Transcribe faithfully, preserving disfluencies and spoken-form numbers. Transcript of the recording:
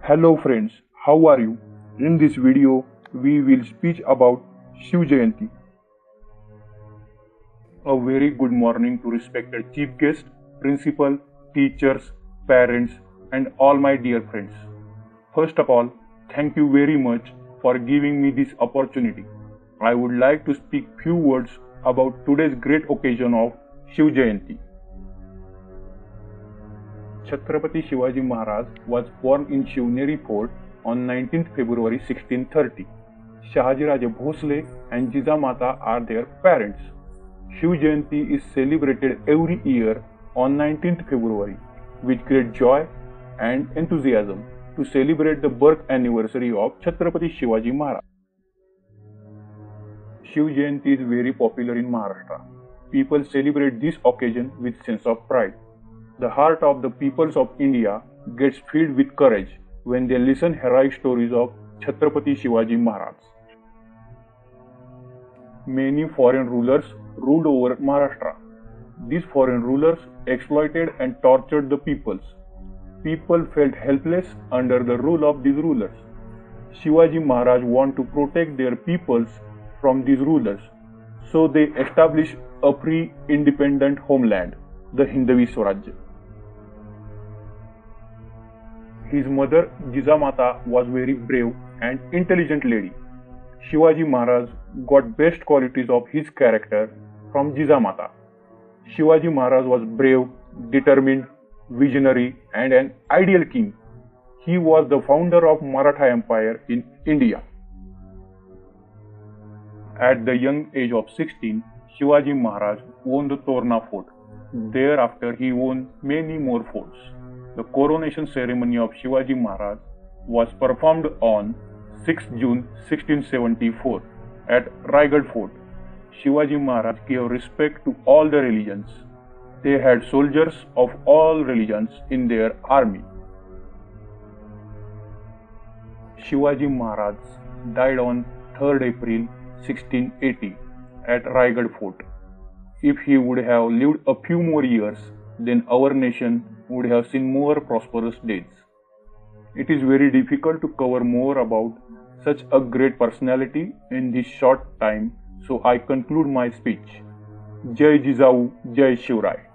Hello friends, how are you? In this video, we will speak about Shiv Jayanti. A very good morning to respected chief guest, principal, teachers, parents and all my dear friends. First of all, thank you very much for giving me this opportunity. I would like to speak few words about today's great occasion of Shiv Jayanti. Chhatrapati Shivaji Maharaj was born in Shivneri Fort on nineteenth February sixteen thirty. Shahajiraje Bhosle and Jijamata are their parents. Shiv Jayanti is celebrated every year on nineteenth February with great joy and enthusiasm to celebrate the birth anniversary of Chhatrapati Shivaji Maharaj. Shiv Jayanti is very popular in Maharashtra. People celebrate this occasion with sense of pride. The heart of the peoples of India gets filled with courage when they listen heroic stories of Chhatrapati Shivaji Maharaj. Many foreign rulers ruled over Maharashtra. These foreign rulers exploited and tortured the peoples. People felt helpless under the rule of these rulers. Shivaji Maharaj wanted to protect their peoples from these rulers, so they established a free, independent homeland, the Hindavi Swarajya. His mother Jijamata was very brave and intelligent lady. Shivaji Maharaj got best qualities of his character from Jijamata. Shivaji Maharaj was brave, determined, visionary and an ideal king. He was the founder of Maratha Empire in India. At the young age of sixteen, Shivaji Maharaj won the Torna fort. Thereafter he won many more forts. The coronation ceremony of Shivaji Maharaj was performed on sixth June sixteen seventy-four at Raigad Fort. Shivaji Maharaj gave respect to all the religions. They had soldiers of all religions in their army. Shivaji Maharaj died on third April sixteen eighty at Raigad Fort. If he would have lived a few more years, then our nation would have seen more prosperous days. It is very difficult to cover more about such a great personality in this short time, so I conclude my speech. Jai Jijau, Jai Shivrai.